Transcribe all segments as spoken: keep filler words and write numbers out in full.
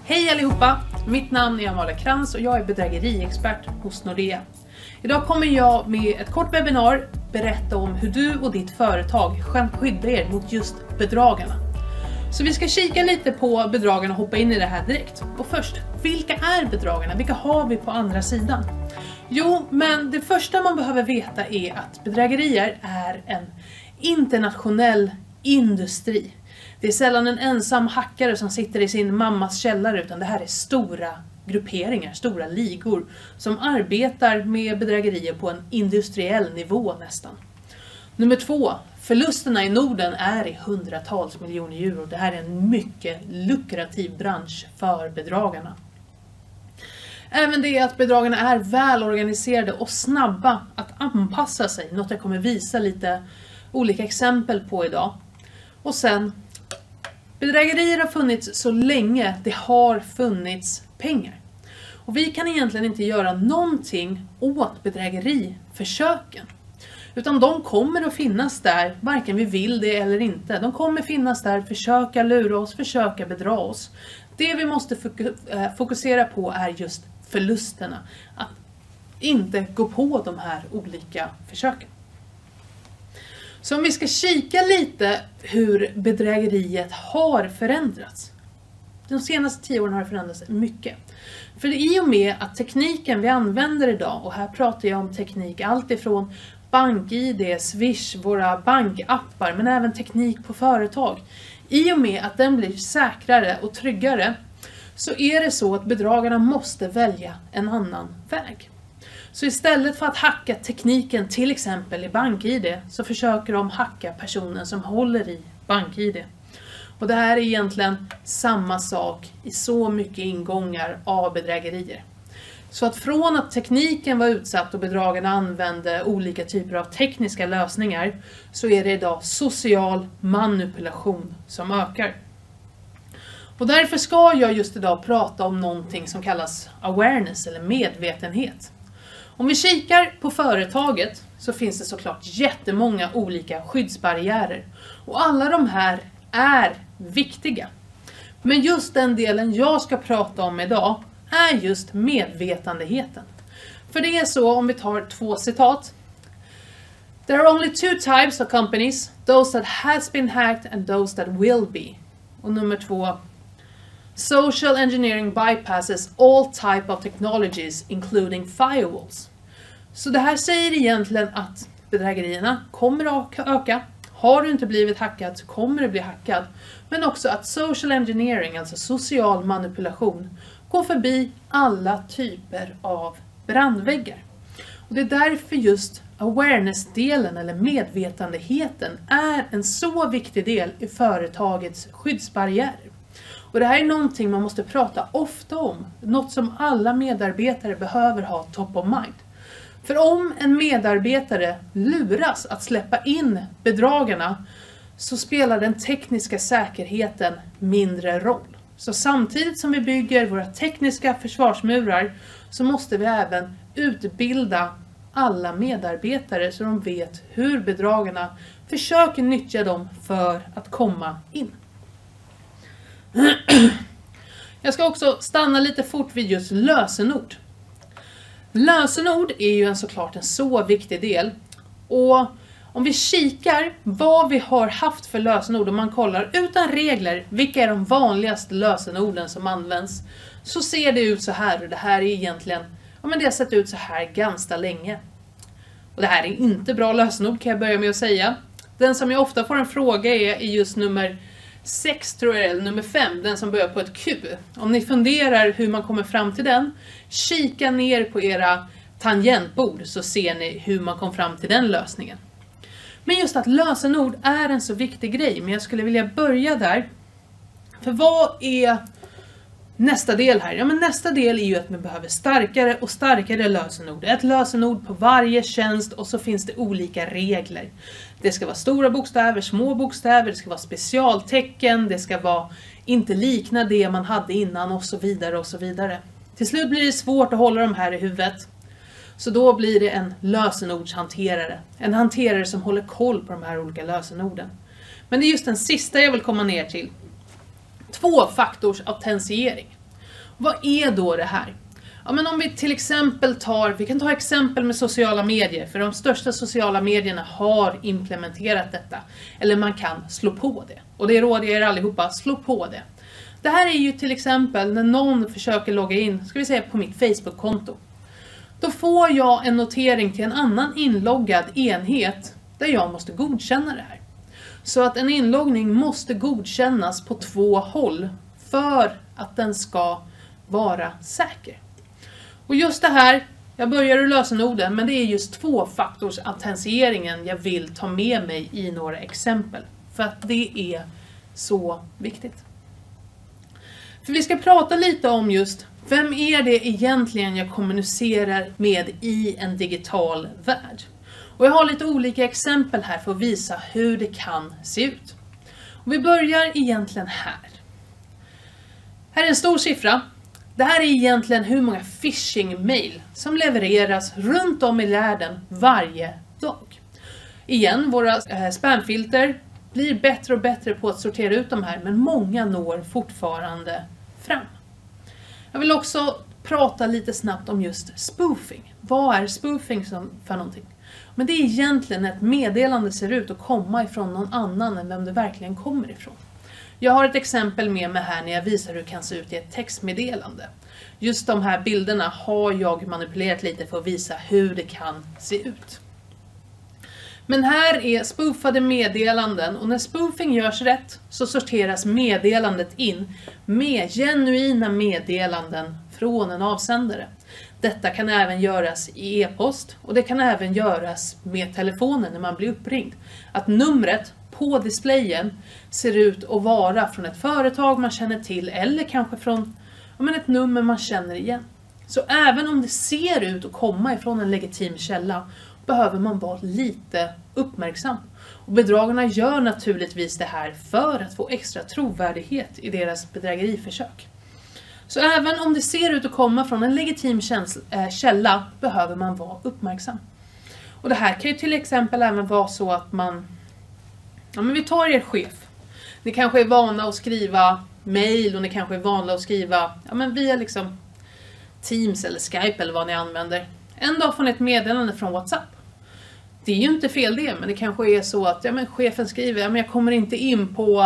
Hej allihopa! Mitt namn är Amalia Krantz och jag är bedrägeriexpert hos Nordea. Idag kommer jag med ett kort webbinar berätta om hur du och ditt företag kan skydda er mot just bedragarna. Så vi ska kika lite på bedragarna och hoppa in i det här direkt. Och först, vilka är bedragarna? Vilka har vi på andra sidan? Jo, men det första man behöver veta är att bedrägerier är en internationell industri. Det är sällan en ensam hackare som sitter i sin mammas källare, utan det här är stora grupperingar, stora ligor som arbetar med bedrägerier på en industriell nivå nästan. Nummer två, förlusterna i Norden är i hundratals miljoner euro. Det här är en mycket lukrativ bransch för bedragarna. Även det att bedragarna är välorganiserade och snabba att anpassa sig, något jag kommer visa lite olika exempel på idag. Och sen, bedrägerier har funnits så länge det har funnits pengar. Och vi kan egentligen inte göra någonting åt bedrägeriförsöken. Utan de kommer att finnas där, varken vi vill det eller inte. De kommer finnas där, försöka lura oss, försöka bedra oss. Det vi måste fokusera på är just förlusterna. Att inte gå på de här olika försöken. Så om vi ska kika lite hur bedrägeriet har förändrats. De senaste tio åren har det förändrats mycket. För i och med att tekniken vi använder idag, och här pratar jag om teknik allt ifrån BankID, Swish, våra bankappar, men även teknik på företag. I och med att den blir säkrare och tryggare så är det så att bedragarna måste välja en annan väg. Så istället för att hacka tekniken till exempel i BankID så försöker de hacka personen som håller i BankID. Och det här är egentligen samma sak i så mycket ingångar av bedrägerier. Så att från att tekniken var utsatt och bedragarna använde olika typer av tekniska lösningar så är det idag social manipulation som ökar. Och därför ska jag just idag prata om någonting som kallas awareness eller medvetenhet. Om vi kikar på företaget så finns det såklart jättemånga olika skyddsbarriärer. Och alla de här är viktiga. Men just den delen jag ska prata om idag är just medvetenheten. För det är så, om vi tar två citat. There are only two types of companies, those that has been hacked and those that will be. Och nummer två. Social engineering bypasses all type of technologies including firewalls. Så det här säger egentligen att bedrägerierna kommer att öka. Har du inte blivit hackad så kommer du bli hackad. Men också att social engineering, alltså social manipulation, går förbi alla typer av brandväggar. Och det är därför just awareness-delen eller medvetenheten är en så viktig del i företagets skyddsbarriärer. Och det här är någonting man måste prata ofta om. Något som alla medarbetare behöver ha top of mind. För om en medarbetare luras att släppa in bedragarna så spelar den tekniska säkerheten mindre roll. Så samtidigt som vi bygger våra tekniska försvarsmurar så måste vi även utbilda alla medarbetare så de vet hur bedragarna försöker nyttja dem för att komma in. Jag ska också stanna lite fort vid just lösenord. Lösenord är ju en såklart en så viktig del. Och om vi kikar vad vi har haft för lösenord och man kollar utan regler vilka är de vanligaste lösenorden som används, så ser det ut så här. Och det här är egentligen, ja men det har sett ut så här ganska länge. Och det här är inte bra lösenord kan jag börja med att säga. Den som jag ofta får en fråga är, är just nummer sex tror jag, eller nummer fem, den som börjar på ett Q. Om ni funderar hur man kommer fram till den, kika ner på era tangentbord så ser ni hur man kom fram till den lösningen. Men just att lösenord är en så viktig grej, men jag skulle vilja börja där. För vad är nästa del här? Ja, men nästa del är ju att man behöver starkare och starkare lösenord. Ett lösenord på varje tjänst och så finns det olika regler. Det ska vara stora bokstäver, små bokstäver, det ska vara specialtecken, det ska vara inte likna det man hade innan och så vidare och så vidare. Till slut blir det svårt att hålla de här i huvudet. Så då blir det en lösenordshanterare. En hanterare som håller koll på de här olika lösenorden. Men det är just den sista jag vill komma ner till. Tvåfaktors autentisering. Vad är då det här? Ja, men om vi till exempel tar, vi kan ta exempel med sociala medier, för de största sociala medierna har implementerat detta. Eller man kan slå på det. Och det råder jag er allihopa, slå på det. Det här är ju till exempel när någon försöker logga in, ska vi säga på mitt Facebook-konto. Då får jag en notering till en annan inloggad enhet där jag måste godkänna det här. Så att en inloggning måste godkännas på två håll för att den ska vara säker. Och just det här, jag börjar ur lösenorden, men det är just tvåfaktorsautentiseringen jag vill ta med mig i några exempel. För att det är så viktigt. För vi ska prata lite om just, vem är det egentligen jag kommunicerar med i en digital värld? Och jag har lite olika exempel här för att visa hur det kan se ut. Och vi börjar egentligen här. Här är en stor siffra. Det här är egentligen hur många phishing-mail som levereras runt om i världen varje dag. Igen, våra eh, spamfilter blir bättre och bättre på att sortera ut de här, men många når fortfarande fram. Jag vill också prata lite snabbt om just spoofing. Vad är spoofing som för någonting? Men det är egentligen ett meddelande ser ut att komma ifrån någon annan än vem det verkligen kommer ifrån. Jag har ett exempel med mig här när jag visar hur det kan se ut i ett textmeddelande. Just de här bilderna har jag manipulerat lite för att visa hur det kan se ut. Men här är spoofade meddelanden, och när spoofing görs rätt så sorteras meddelandet in med genuina meddelanden från en avsändare. Detta kan även göras i e-post, och det kan även göras med telefonen när man blir uppringd. Att numret på displayen ser ut att vara från ett företag man känner till, eller kanske från ja, men ett nummer man känner igen. Så även om det ser ut att komma ifrån en legitim källa behöver man vara lite uppmärksam. Och bedragarna gör naturligtvis det här för att få extra trovärdighet i deras bedrägeriförsök. Så även om det ser ut att komma från en legitim källa behöver man vara uppmärksam. Och det här kan ju till exempel även vara så att man, ja men vi tar er chef. Ni kanske är vana att skriva mail, och ni kanske är vana att skriva ja men via liksom Teams eller Skype eller vad ni använder. En dag får ni ett meddelande från WhatsApp. Det är ju inte fel det, men det kanske är så att ja, men chefen skriver ja, men jag kommer inte in på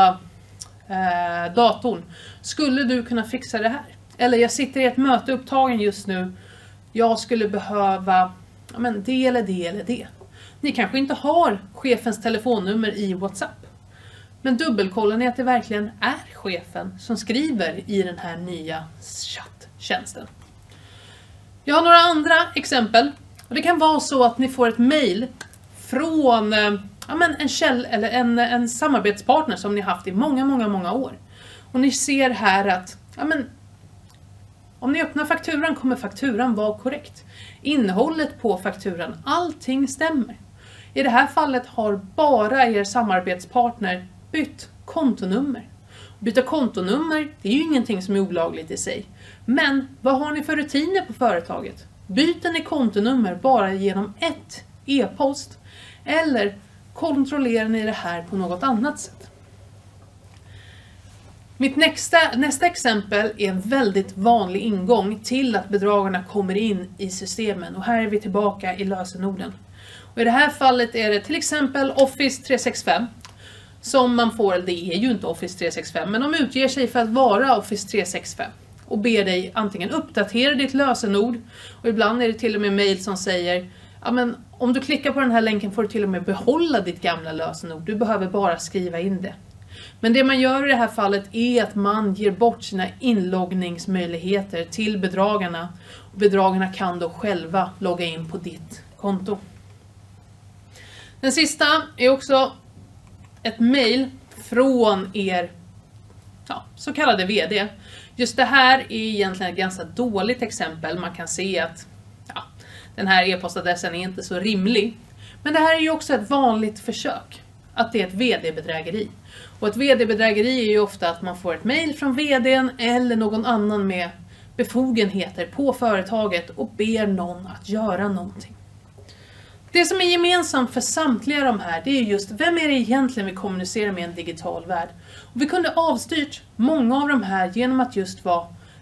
eh, datorn. Skulle du kunna fixa det här? Eller jag sitter i ett möte upptagen just nu. Jag skulle behöva ja, men det eller det eller det. Ni kanske inte har chefens telefonnummer i WhatsApp. Men dubbelkollar ni att det verkligen är chefen som skriver i den här nya chatttjänsten. Jag har några andra exempel. Och det kan vara så att ni får ett mail från ja, men en, käll, eller en, en samarbetspartner som ni haft i många, många, många år. Och ni ser här att ja, men, om ni öppnar fakturan kommer fakturan vara korrekt. Innehållet på fakturan, allting stämmer. I det här fallet har bara er samarbetspartner bytt kontonummer. Byta kontonummer, det är ju ingenting som är olagligt i sig. Men vad har ni för rutiner på företaget? Byter ni kontonummer bara genom ett e-post? Eller kontrollerar ni det här på något annat sätt? Mitt nästa, nästa exempel är en väldigt vanlig ingång till att bedragarna kommer in i systemen. Och här är vi tillbaka i lösenorden. Och i det här fallet är det till exempel Office tre sextiofem. Som man får, det är ju inte Office tre sextiofem, men de utger sig för att vara Office tre sextiofem. Och ber dig antingen uppdatera ditt lösenord. Och ibland är det till och med mejl som säger ja, men om du klickar på den här länken får du till och med behålla ditt gamla lösenord. Du behöver bara skriva in det. Men det man gör i det här fallet är att man ger bort sina inloggningsmöjligheter till bedragarna. Och bedragarna kan då själva logga in på ditt konto. Den sista är också ett mejl från er ja, så kallade vd. Just det här är egentligen ett ganska dåligt exempel. Man kan se att ja, den här e-postadressen är inte så rimlig. Men det här är ju också ett vanligt försök. Att det är ett vd-bedrägeri. Och ett vd-bedrägeri är ju ofta att man får ett mejl från vdn eller någon annan med befogenheter på företaget och ber någon att göra någonting. Det som är gemensamt för samtliga de här, det är just vem är det egentligen vi kommunicerar med i en digital värld. Och vi kunde avstyrt många av de här genom att just vara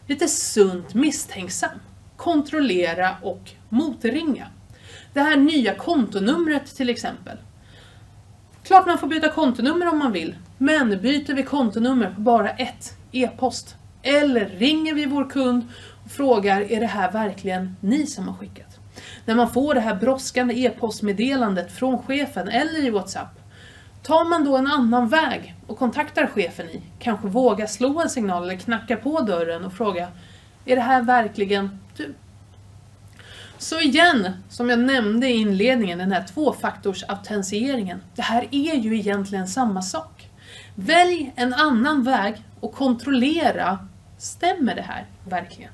lite sunt misstänksam. Kontrollera och motringa. Det här nya kontonumret till exempel. Klart man får byta kontonummer om man vill, men byter vi kontonummer på bara ett e-post eller ringer vi vår kund och frågar, är det här verkligen ni som har skickat? När man får det här brådskande e-postmeddelandet från chefen eller i WhatsApp, tar man då en annan väg och kontaktar chefen i, kanske våga slå en signal eller knacka på dörren och fråga, är det här verkligen du? Så igen, som jag nämnde i inledningen, den här tvåfaktorsautentiseringen. Det här är ju egentligen samma sak. Välj en annan väg och kontrollera, stämmer det här verkligen?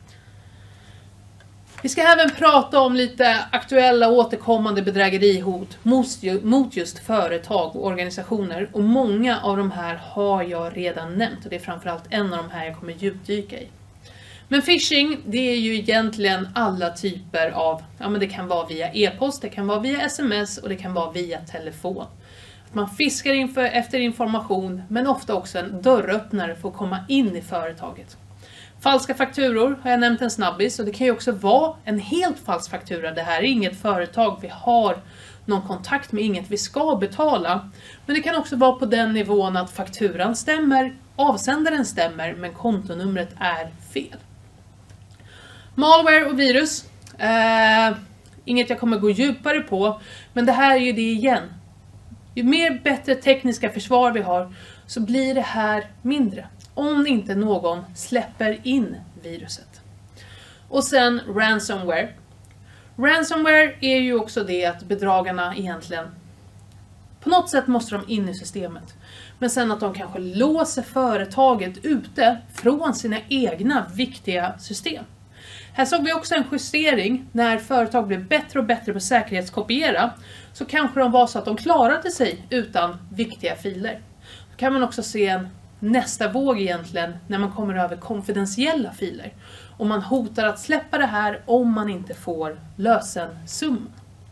Vi ska även prata om lite aktuella återkommande bedrägerihot mot just företag och organisationer. Och många av de här har jag redan nämnt och det är framförallt en av de här jag kommer djupdyka i. Men phishing, det är ju egentligen alla typer av, ja men det kan vara via e-post, det kan vara via sms och det kan vara via telefon. Att man fiskar inför, efter information men ofta också en dörröppnare för att komma in i företaget. Falska fakturor har jag nämnt en snabbis och det kan ju också vara en helt falsk faktura. Det här är inget företag vi har någon kontakt med, inget vi ska betala. Men det kan också vara på den nivån att fakturan stämmer, avsändaren stämmer men kontonumret är fel. Malware och virus, eh, inget jag kommer gå djupare på, men det här är ju det igen. Ju mer bättre tekniska försvar vi har så blir det här mindre. Om inte någon släpper in viruset. Och sen ransomware. Ransomware är ju också det att bedragarna egentligen, på något sätt måste de in i systemet. Men sen att de kanske låser företaget ute från sina egna viktiga system. Här såg vi också en justering när företag blev bättre och bättre på säkerhetskopiera. Så kanske de var så att de klarade sig utan viktiga filer. Då kan man också se en nästa våg egentligen när man kommer över konfidentiella filer. Och man hotar att släppa det här om man inte får lösensumman.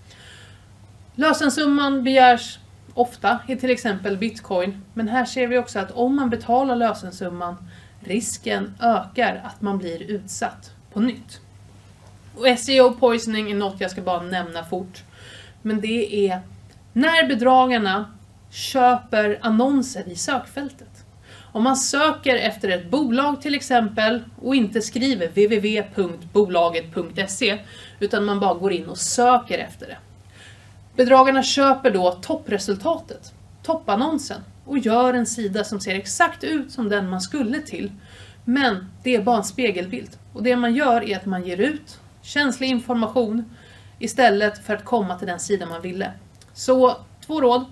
Lösensumman begärs ofta i till exempel bitcoin. Men här ser vi också att om man betalar lösensumman, risken ökar att man blir utsatt på nytt. Och S E O poisoning är något jag ska bara nämna fort. Men det är när bedragarna köper annonser i sökfältet. Om man söker efter ett bolag till exempel och inte skriver w w w punkt bolaget punkt se utan man bara går in och söker efter det. Bedragarna köper då toppresultatet, toppannonsen och gör en sida som ser exakt ut som den man skulle till. Men det är bara en spegelbild och det man gör är att man ger ut känslig information istället för att komma till den sidan man ville. Så två råd.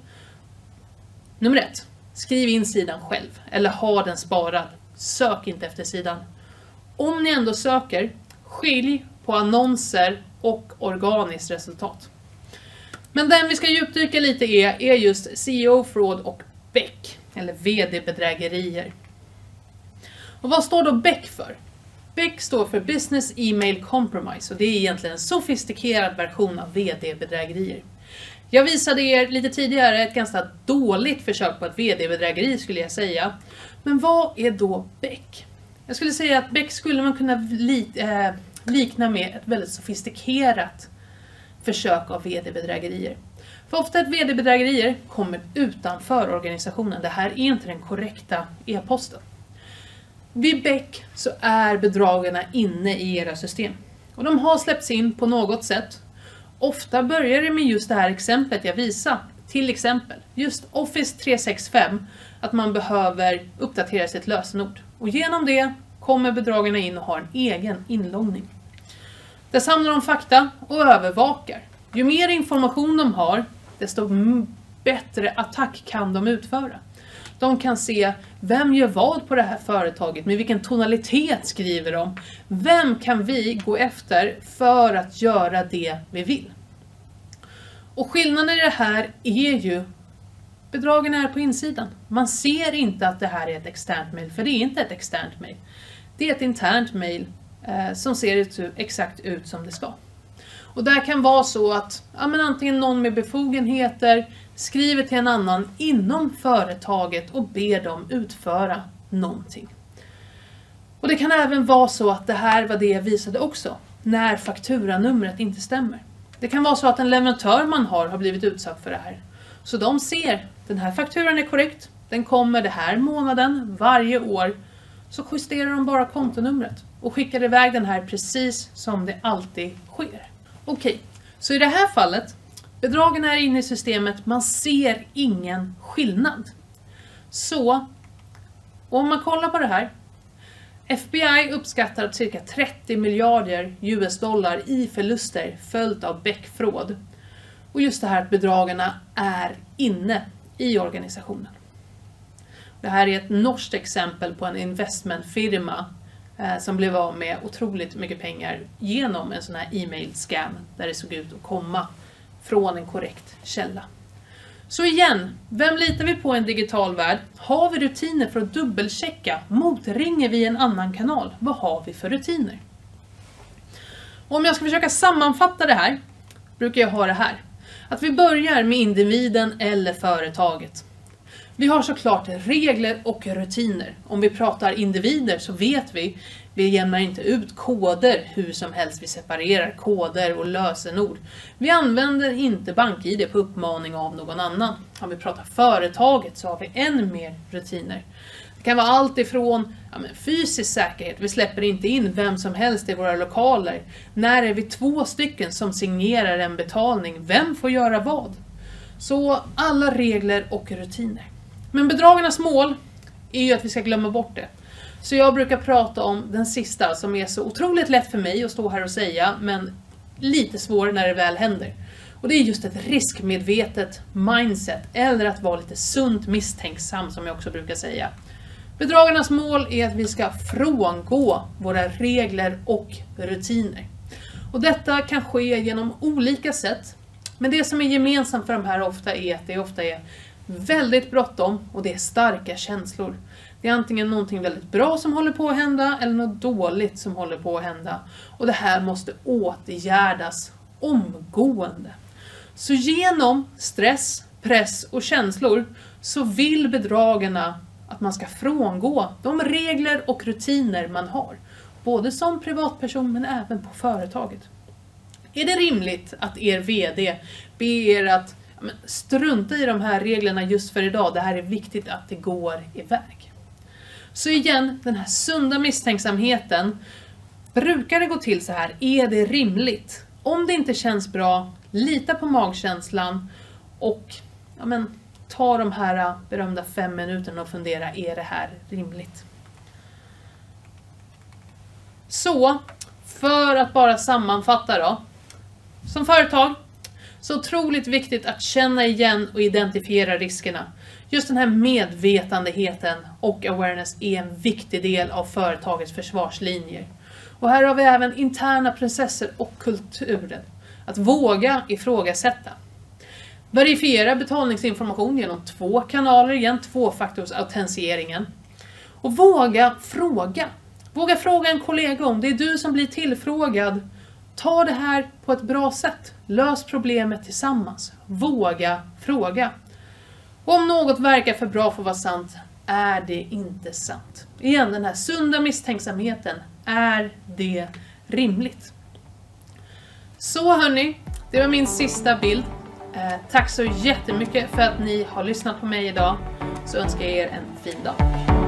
Nummer ett. Skriv in sidan själv eller ha den sparad. Sök inte efter sidan. Om ni ändå söker, skilj på annonser och organiskt resultat. Men den vi ska djupdyka lite i är, är just C E O-fraud och B E C, eller V D-bedrägerier. Och vad står då B E C för? B E C står för Business Email Compromise och det är egentligen en sofistikerad version av V D-bedrägerier. Jag visade er lite tidigare ett ganska dåligt försök på ett V D-bedrägeri skulle jag säga. Men vad är då B E C? Jag skulle säga att B E C skulle man kunna li äh, likna med ett väldigt sofistikerat försök av V D-bedrägerier. För ofta ett V D-bedrägerier kommer utanför organisationen. Det här är inte den korrekta e-posten. Vid B E C så är bedragarna inne i era system. Och de har släppts in på något sätt. Ofta börjar det med just det här exemplet jag visar. Till exempel just Office tre sextiofem. Att man behöver uppdatera sitt lösenord. Och genom det kommer bedragarna in och har en egen inloggning. Där samlar de fakta och övervakar. Ju mer information de har, desto bättre attack kan de utföra. De kan se vem gör vad på det här företaget, med vilken tonalitet skriver de. Vem kan vi gå efter för att göra det vi vill? Och skillnaden i det här är ju, bedragen är på insidan. Man ser inte att det här är ett externt mail, för det är inte ett externt mail. Det är ett internt mail eh, som ser exakt ut som det ska. Och där kan vara så att ja, men antingen någon med befogenheter skriver till en annan inom företaget och ber dem utföra någonting. Och det kan även vara så att det här var det jag visade också, när fakturanumret inte stämmer. Det kan vara så att en leverantör man har har blivit utsatt för det här. Så de ser, den här fakturan är korrekt, den kommer det här månaden, varje år. Så justerar de bara kontonumret och skickar iväg den här precis som det alltid sker. Okej, så i det här fallet, bedragen är inne i systemet, man ser ingen skillnad. Så, om man kollar på det här, F B I uppskattar att cirka trettio miljarder U S dollar i förluster följt av bäckfråd. Och just det här att bedragarna är inne i organisationen. Det här är ett norskt exempel på en investmentfirma eh, som blev av med otroligt mycket pengar genom en sån här e-mail scam där det såg ut att komma från en korrekt källa. Så igen, vem litar vi på i en digital värld? Har vi rutiner för att dubbelchecka? Motringer vi en annan kanal? Vad har vi för rutiner? Och om jag ska försöka sammanfatta det här, brukar jag ha det här. Att vi börjar med individen eller företaget. Vi har såklart regler och rutiner. Om vi pratar individer så vet vi, vi jämnar inte ut koder hur som helst. Vi separerar koder och lösenord. Vi använder inte BankID på uppmaning av någon annan. Om vi pratar företaget så har vi än mer rutiner. Det kan vara allt ifrån ja, men fysisk säkerhet. Vi släpper inte in vem som helst i våra lokaler. När är vi två stycken som signerar en betalning? Vem får göra vad? Så alla regler och rutiner. Men bedragarnas mål är ju att vi ska glömma bort det. Så jag brukar prata om den sista som är så otroligt lätt för mig att stå här och säga, men lite svår när det väl händer. Och det är just ett riskmedvetet mindset, eller att vara lite sunt misstänksam som jag också brukar säga. Bedragarnas mål är att vi ska frångå våra regler och rutiner. Och detta kan ske genom olika sätt. Men det som är gemensamt för de här ofta är att det ofta är väldigt bråttom och det är starka känslor. Det är antingen någonting väldigt bra som håller på att hända eller något dåligt som håller på att hända. Och det här måste åtgärdas omgående. Så genom stress, press och känslor så vill bedragarna att man ska frångå de regler och rutiner man har. Både som privatperson men även på företaget. Är det rimligt att er vd ber er att ja, men, strunta i de här reglerna just för idag? Det här är viktigt att det går iväg. Så igen, den här sunda misstänksamheten. Brukar det gå till så här? Är det rimligt? Om det inte känns bra, lita på magkänslan och ja, men, ta de här berömda fem minuterna och fundera, är det här rimligt? Så, för att bara sammanfatta då. Som företag, så otroligt viktigt att känna igen och identifiera riskerna. Just den här medvetandenheten och awareness är en viktig del av företagets försvarslinjer. Och här har vi även interna processer och kulturen. Att våga ifrågasätta. Verifiera betalningsinformation genom två kanaler igen, tvåfaktorsautentiseringen. Och våga fråga. Våga fråga en kollega om det är du som blir tillfrågad. Ta det här på ett bra sätt. Lös problemet tillsammans. Våga fråga. Och om något verkar för bra för att vara sant, är det inte sant. Igen, den här sunda misstänksamheten. Är det rimligt? Så hörni, det var min sista bild. Eh, tack så jättemycket för att ni har lyssnat på mig idag. Så önskar jag er en fin dag.